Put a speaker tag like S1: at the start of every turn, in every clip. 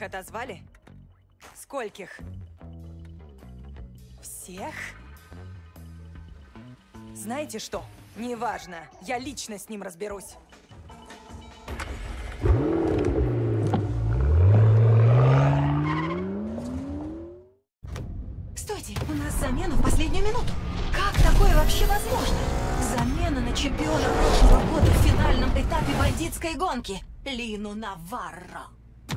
S1: отозвали? Скольких? Всех? Знаете что? Неважно. Я лично с ним разберусь. Стойте, у нас замена в последнюю минуту. Как такое вообще возможно? Замена на чемпиона прошлого года в финальном этапе бандитской гонки. Лину Наварро.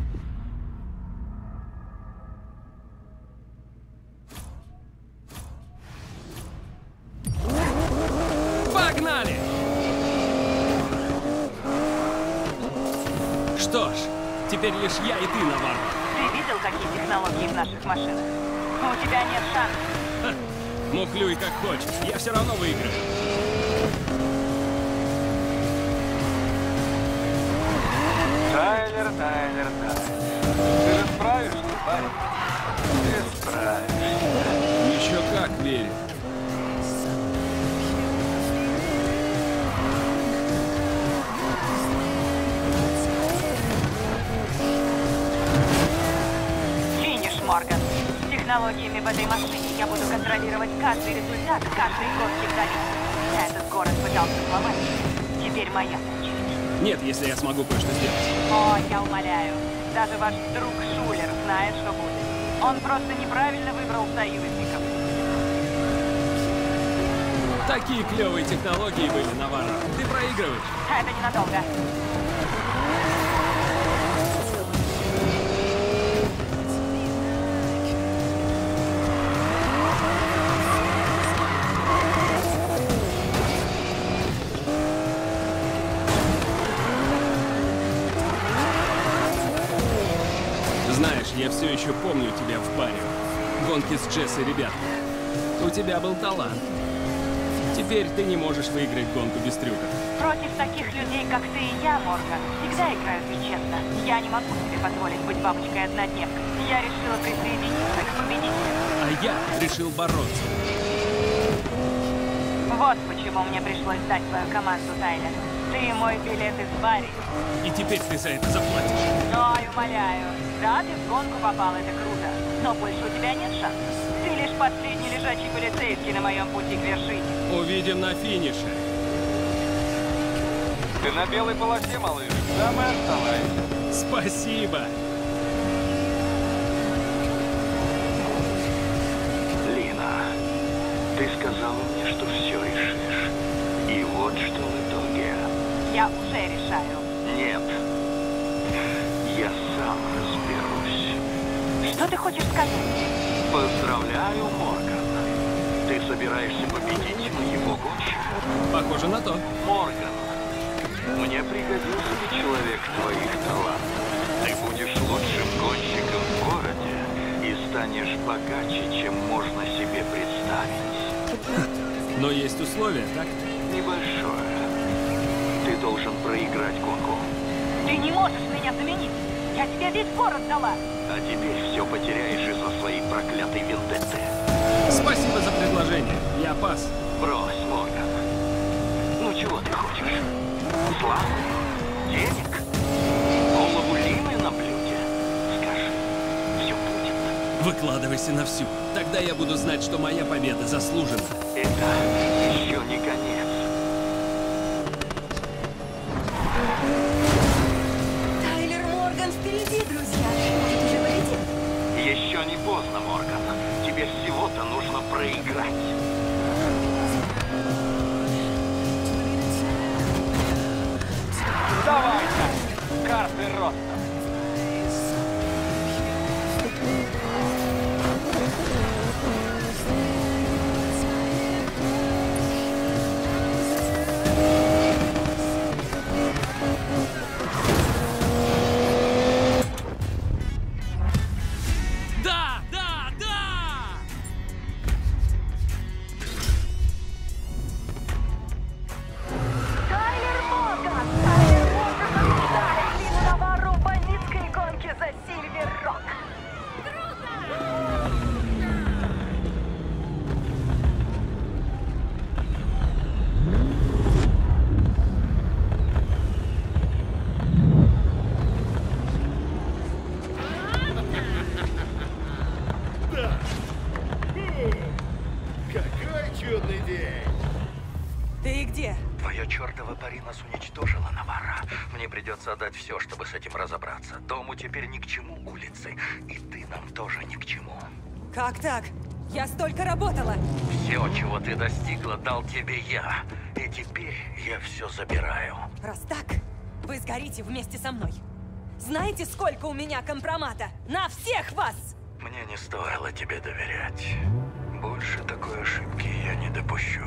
S2: Погнали! Что ж, теперь лишь я и ты, Наварро.
S3: Ты видел, какие технологии в наших машинах? У тебя нет шансов.
S2: Ха, мухлюй как хочешь, я все равно выиграю.
S4: Тайлер. Ты же справишься, парень? Ты справишься.
S2: Еще как верю.
S3: Финиш, Морган. С технологиями в этой машине я буду контролировать каждый результат каждой гонки вдали. Этот город пытался сломать. Теперь моя очередь.
S2: Нет, если я смогу кое-что сделать.
S3: О, я умоляю. Даже ваш друг Шулер знает, что будет. Он просто неправильно выбрал союзников.
S2: Такие клевые технологии были, Наварро. Ты проигрываешь.
S3: Это ненадолго.
S2: Знаешь, я все еще помню тебя в баре. Гонки с Джесс и ребятами. У тебя был талант. Теперь ты не можешь выиграть гонку без трюков.
S3: Против таких людей, как ты и я, Морган, всегда играют нечестно. Я не могу себе позволить быть бабочкой-однодневкой. Я решила присоединиться к победителям.
S2: А я решил бороться.
S3: Вот почему мне пришлось сдать свою команду, Тайлер. Ты мой билет из Барри.
S2: И теперь ты за это заплатишь.
S3: Ой, умоляю. Да, ты в гонку попал, это круто. Но больше у тебя нет шансов. Ты лишь последний лежачий полицейский на моем пути к вершине.
S2: Увидим на финише.
S4: Ты на белой полосе, малыш. Там и оставайся.
S2: Спасибо.
S5: Лина, ты сказала мне, что все решишь. И вот что в итоге.
S3: Я уже решаю.
S5: Нет. Я сам разберусь.
S3: Что ты хочешь сказать?
S5: Поздравляю, Морган. Ты собираешься победить моего гонщика?
S2: Похоже на то.
S5: Морган, мне пригодился человек твоих талантов. Ты будешь лучшим гонщиком в городе и станешь богаче, чем можно себе представить.
S2: Но есть условия, так?
S5: Небольшое. Ты должен проиграть гонку.
S3: Ты не можешь меня заменить. Я тебе весь город дала.
S5: А теперь все потеряешь из-за своей проклятой вендетты.
S2: Спасибо за предложение. Я пас.
S5: Брось, Морган. Ну чего ты хочешь? Славы? Денег? Голову Лины на блюде? Скажи, все будет.
S2: Выкладывайся на всю. Тогда я буду знать, что моя победа заслужена.
S5: Это еще не конец.
S1: Тайлер Морган впереди, друзья. Может, уже победим?
S5: Еще не поздно, Морган. Тебе всего-то нужно проиграть.
S4: Давай-ка, карты роста.
S2: Да, да, да!
S3: Тайлер Морган! Тайлер Морган! Лину Наварро в бою!
S6: день!
S1: Ты где?
S5: Твое чертово пари нас уничтожило, Наварра. Мне придется отдать все, чтобы с этим разобраться. Дому теперь ни к чему улицы, и ты нам тоже ни к чему.
S1: Как так? Я столько работала!
S5: Все, чего ты достигла, дал тебе я. И теперь я все забираю.
S1: Раз так, вы сгорите вместе со мной. Знаете, сколько у меня компромата? На всех вас!
S5: Мне не стоило тебе доверять. Больше такой ошибки я не допущу.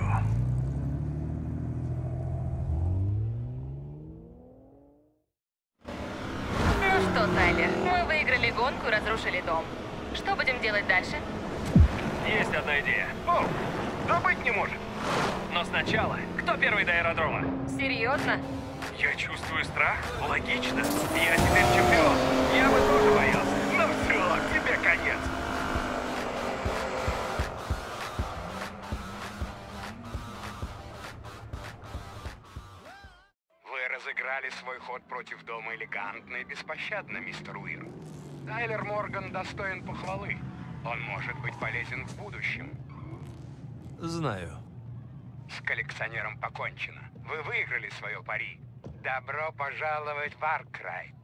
S7: Ну что, Тайлер, мы выиграли гонку и разрушили дом. Что будем делать дальше?
S4: Есть одна идея. О, да быть не может. Но сначала, кто первый до аэродрома?
S7: Серьезно?
S4: Я чувствую страх. Логично. Я теперь чемпион. Я бы тоже боялся. Ну все, тебе конец. Вы разыграли свой ход против дома элегантно и беспощадно, мистер Уир. Тайлер Морган достоин похвалы. Он может быть полезен в будущем.
S2: Знаю.
S4: С коллекционером покончено. Вы выиграли свое пари. Добро пожаловать в Аркрайт.